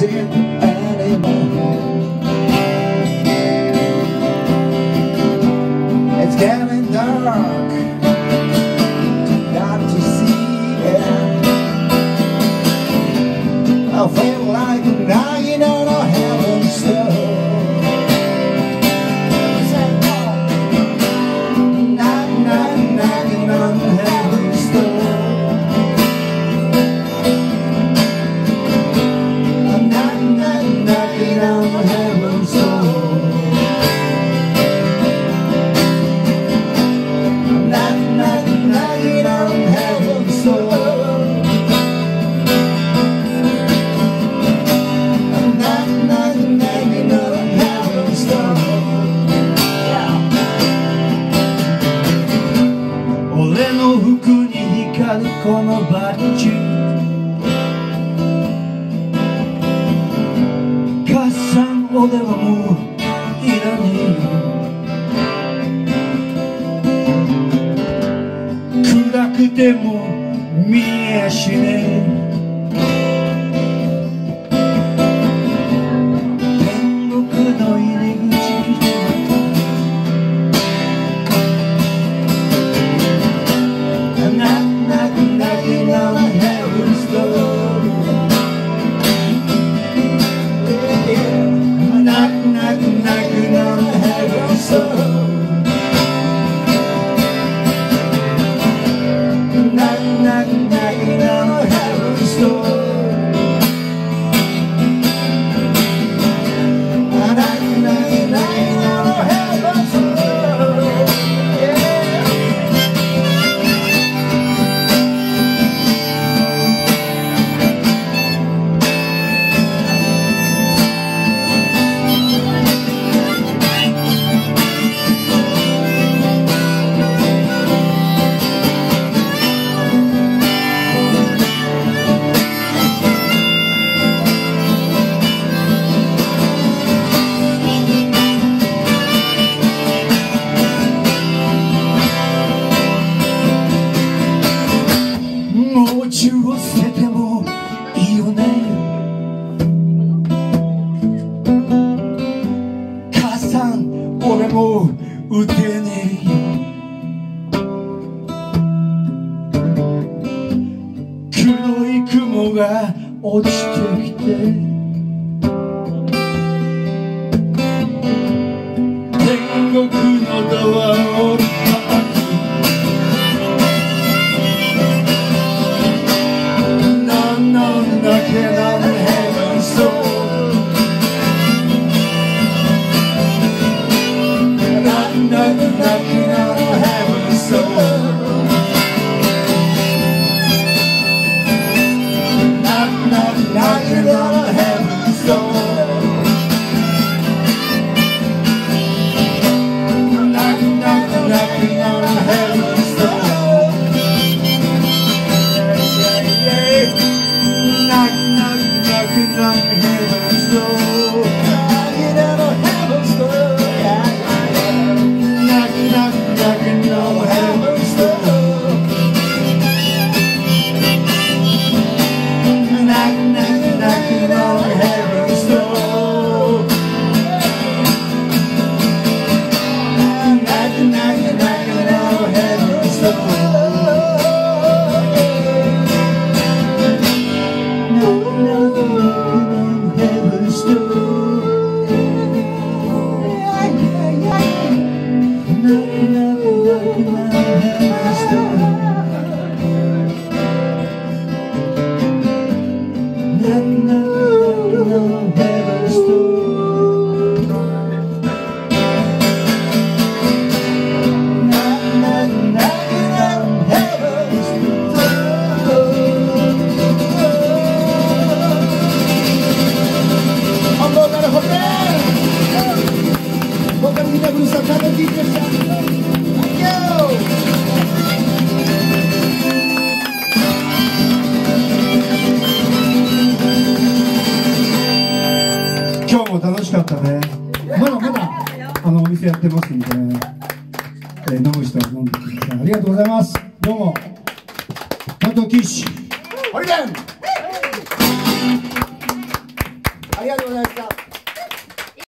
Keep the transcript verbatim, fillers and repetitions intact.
music anymore. It's getting dark, got to see it. I feel like knocking on a heaven's door. Knock, knock, knocking on heaven's door. Knock, knock, knocking on heaven's door. Knock, knock, knocking on heaven's door.このバッジ母さん俺はもういらねえよ暗くても見えやしねえ天国の入り口Knocking on heaven's door. Knock, knock, knocking on heaven's door. Knock, knock, knocking on heaven's door. Knock, knock, knocking on heaven's door.銃を捨ててもいいよね母さん俺もう撃てねえよ黒い雲が落ちてきて天国のドアをKnocking on heaven's door. Knock, knock, knocking on heaven's door. Knock, knock, knocking on heaven's door. Knock, knock, knocking on heaven's door. Knock, knock, knocking on heaven's door. Knocking on heaven's door. Knock, knock, knocking on heaven's door. Knock, knock, knocking on heaven's door. Knock, knock, knocking on heaven's door.今日も楽しかったね。まだまだあのお店やってますんで、えー、飲む人は飲んでください。ありがとうございます。どうも担当キッシュホリデンりがとうございました。